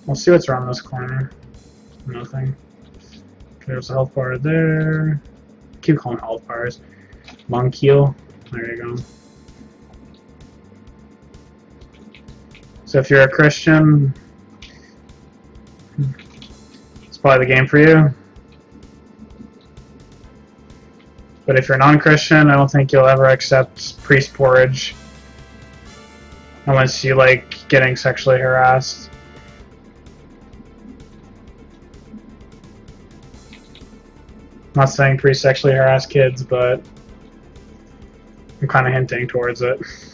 We'll see what's around this corner. Nothing. Okay, there's a health bar there. Keep calling health bars. Monk heal. There you go. So if you're a Christian, it's probably the game for you. But if you're non-Christian, I don't think you'll ever accept priest porridge unless you like getting sexually harassed. I'm not saying priests sexually harass kids, but I'm kind of hinting towards it.